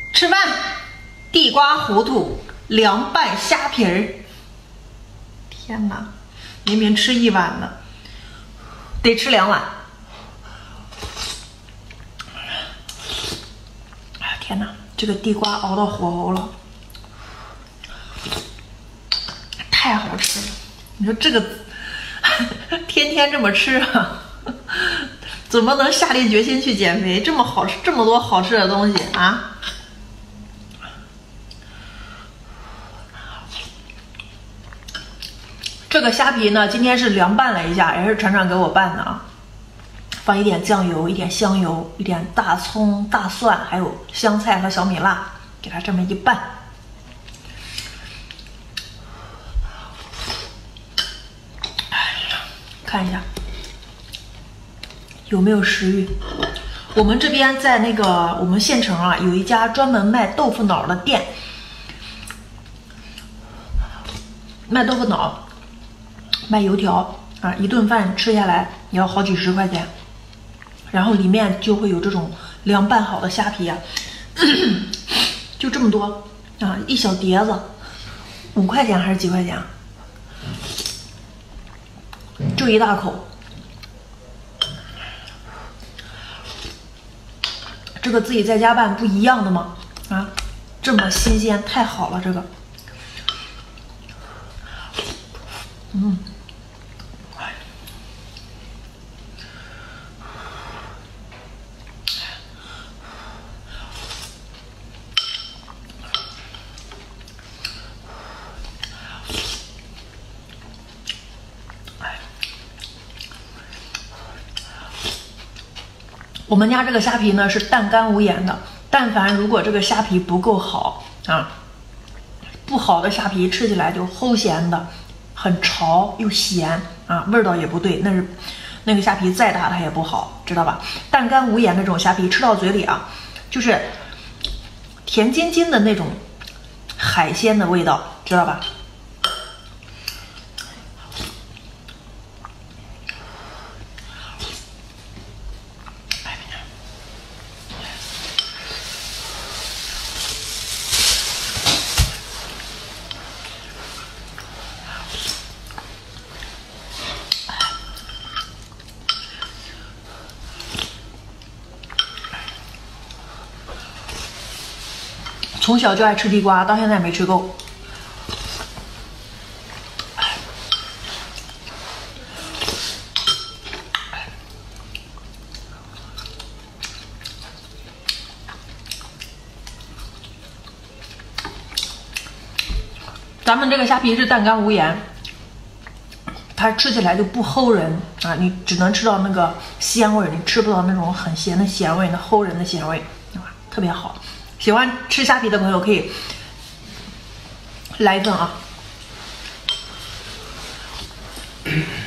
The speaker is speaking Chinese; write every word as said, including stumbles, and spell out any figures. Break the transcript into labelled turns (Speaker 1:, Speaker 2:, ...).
Speaker 1: 吃饭，地瓜糊涂凉拌虾皮儿。天哪，明明吃一碗呢，得吃两碗。哎呀天哪，这个地瓜熬到火候了，太好吃了！你说这个天天这么吃啊，怎么能下定决心去减肥？这么好吃，这么多好吃的东西啊！这个虾皮呢，今天是凉拌了一下，也是船长给我拌的啊。放一点酱油，一点香油，一点大葱、大蒜，还有香菜和小米辣，给它这么一拌。看一下有没有食欲。我们这边在那个我们县城啊，有一家专门卖豆腐脑的店，卖豆腐脑。卖油条啊，一顿饭吃下来也要好几十块钱，然后里面就会有这种凉拌好的虾皮啊，就这么多啊，一小碟子，五块钱还是几块钱啊？就一大口，这个自己在家拌不一样的吗？啊，这么新鲜，太好了，这个，嗯。我们家这个虾皮呢是淡干无盐的，但凡如果这个虾皮不够好啊，不好的虾皮吃起来就齁咸的，很潮又咸啊，味道也不对，那是那个虾皮再大它也不好，知道吧？淡干无盐的这种虾皮吃到嘴里啊，就是甜津津的那种海鲜的味道，知道吧？从小就爱吃地瓜，到现在没吃够。咱们这个虾皮是淡干无盐，它吃起来就不齁人啊，你只能吃到那个鲜味，你吃不到那种很咸的咸味，那齁人的咸味，啊，特别好。喜欢吃虾皮的朋友可以来一份啊。